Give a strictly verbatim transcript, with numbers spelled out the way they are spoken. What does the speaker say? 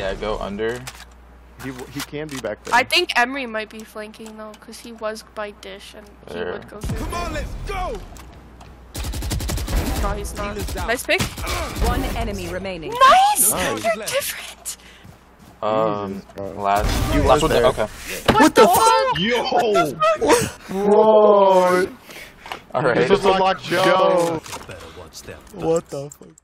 Yeah, go under. He he can be back there. I think Emery might be flanking though, cause he was by dish and he There. would go through. Come on, let's go. No, he's not. Nice pick. One enemy remaining. Nice. Nice. You're different. Um, Jesus, bro. last. You last was one there. there. Okay. What, the fuck? Yo! Bro! All right. This was a lock Joe. Better watch that. What the fuck?